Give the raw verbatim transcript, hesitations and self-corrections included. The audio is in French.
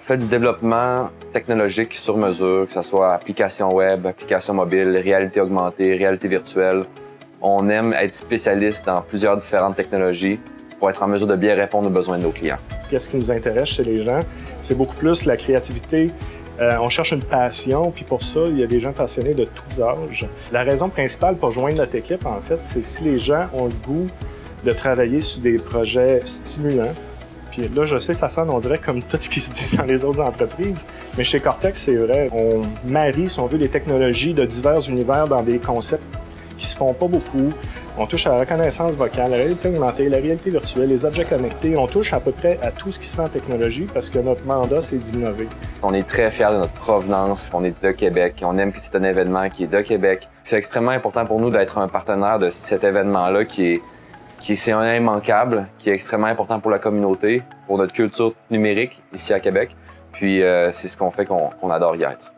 fait du développement technologique sur mesure, que ce soit applications web, applications mobiles, réalité augmentée, réalité virtuelle. On aime être spécialiste dans plusieurs différentes technologies pour être en mesure de bien répondre aux besoins de nos clients. Qu'est-ce qui nous intéresse chez les gens? C'est beaucoup plus la créativité. Euh, on cherche une passion, puis pour ça, il y a des gens passionnés de tous âges. La raison principale pour joindre notre équipe, en fait, c'est si les gens ont le goût de travailler sur des projets stimulants. Puis là, je sais, ça sonne, on dirait, comme tout ce qui se dit dans les autres entreprises, mais chez Cortex, c'est vrai. On marie, si on veut, les technologies de divers univers dans des concepts qui se font pas beaucoup. On touche à la reconnaissance vocale, la réalité augmentée, la réalité virtuelle, les objets connectés. On touche à peu près à tout ce qui se fait en technologie parce que notre mandat, c'est d'innover. On est très fiers de notre provenance. On est de Québec. On aime que c'est un événement qui est de Québec. C'est extrêmement important pour nous d'être un partenaire de cet événement-là qui est, qui est, c'est un immanquable, qui est extrêmement important pour la communauté, pour notre culture numérique ici à Québec. Puis euh, c'est ce qu'on fait qu'on qu'on adore y être.